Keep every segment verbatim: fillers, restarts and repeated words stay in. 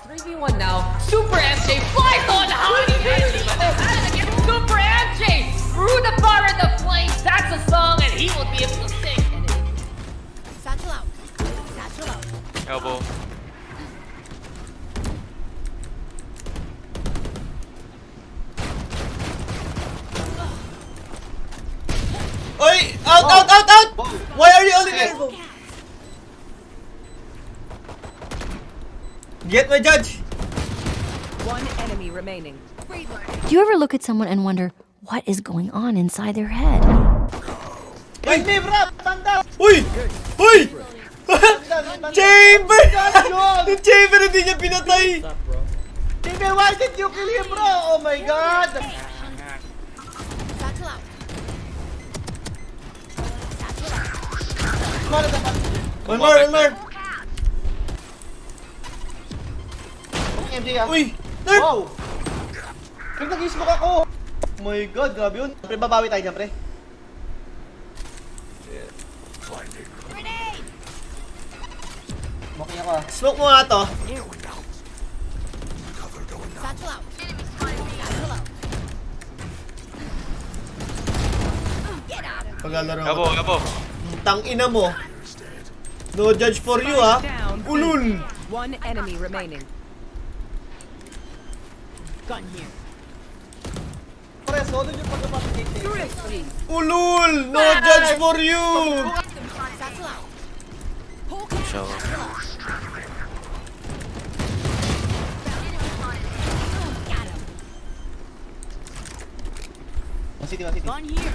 three v one now. Super M J flies on high. Super M J through the fire and the flames. That's a song, and he will be able to sing. Satchel out. Satchel out. Elbow. Oi! Out! Out! Out! Out! Why are you only there? Get my judge! One enemy remaining. Do you ever look at someone and wonder what is going on inside their head? Wait me, bro! Tanda! Uy! Uy! Chamber! Yung Chamber hindi niya pinatay! Chamber, why did you kill him, bro? Oh my god! Satchel out. One more, one more! M J ah. Uy! Narp! Wow! Pre, nag-smoke ako! Oh my god, grabe yun. Pre, babawi tayo dyan, pre. Smoke niya ako ah. Smoke mo nga to. Satchel out. Satchel out. Get out of Paglalaro Elbow, ko. elbow. Tang ina mo. No judge for you ha. Ulul! One enemy remaining. gun here. Pre, solo yung pag-update. Ulul! No judge for you! Satchel out. Show. Got him. One city, one city. Gun here.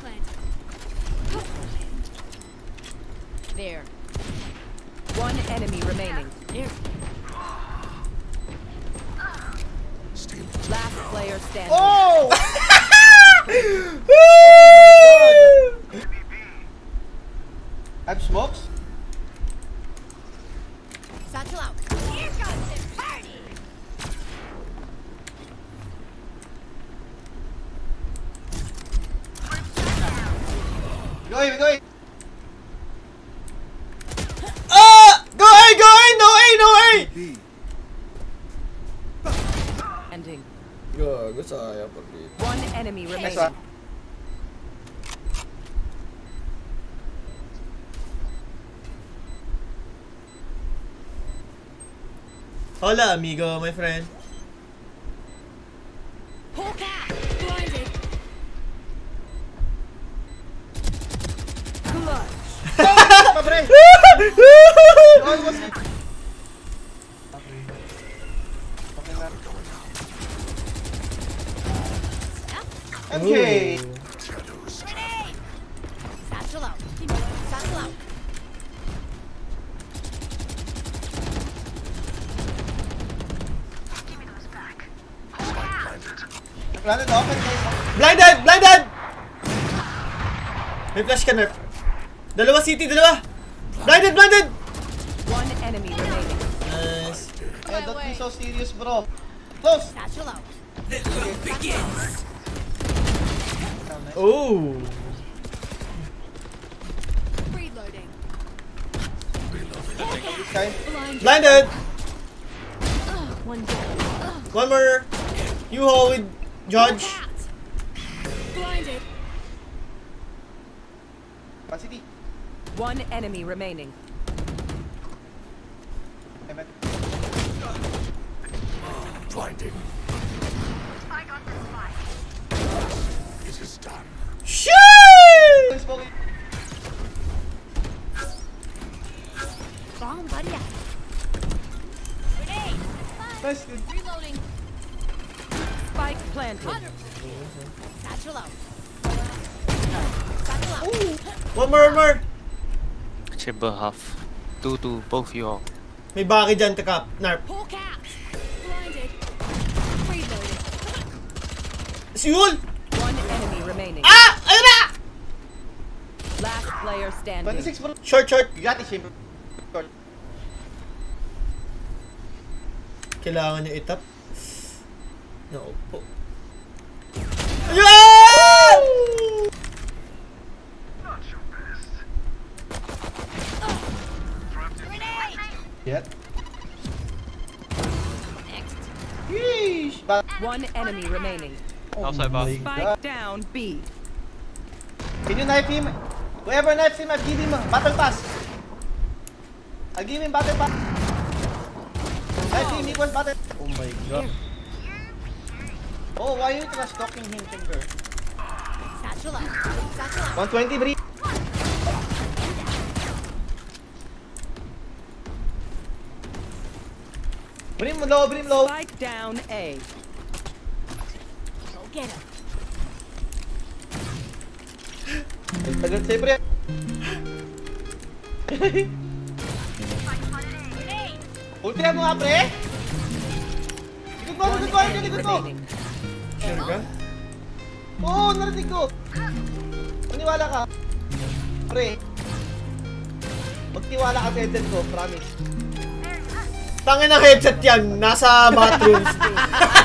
There. One enemy remaining. There. Last player standing. Oh! I have smokes? Satchel out. Here comes the party. Go away, go away! Ah! Go A! Go A! No A! No A! Ending. Gago, sayang pag dito. One enemy Nice remaining. one. Hola, amigo, my friend. Hulk out. Blinded. Pa, pre! Almost. M J! Grenade. Satchel out. Satchel out. Landed open, guys. Blinded! Blinded! May flash ka, Narp. Dalawa city, dalawa! Blinded! Blinded! One enemy remaining. Nice. Hey, don't be so serious, bro. Close! Satchel out. Oh! Reloading. This guy. Blinded! One down. One more. You hold with Judge. Blinded. One city. One enemy remaining. Hey, man. Blinding. I got the spike. It is done. Shit! Smoking. Bomb buddy out. Grenade. Nice, dude. Reloading. Spike planted. Satchel out. Satchel out. One more, one more. Chamber half. Two, two, both you all. May baki dyan, takap. Narp. Hulk out. Blinded. Reloading. Si Yul! One enemy remaining. Ah! Ayun na! Last player standing. twenty-six, bro. Short, short. You got it, Chamber. Short. Kailangan niya itap. Naupo. Ayan! Yet. Yeesh! Ba- One enemy remaining. oh Outside my box. Spike God. down B. Can you knife him? Whoever knifes him, I'll give him a battle pass. I'll give him battle pass. Knife him equals battle. Oh my god. Oh, why are you trash talking him, Tinker? one twenty, Bri. Brim low, brim low. Spike down A. Go get him. Tagal sa'yo, pre. Ultihan mo nga, pre. Likod mo, likod mo, likod likod mo. Remaining. Sure ka? Oo, narinig ko. Maniwala ka. Pre. Magtiwala ka sa headset ko, promise. Tangin ng headset yan, nasa bathrooms.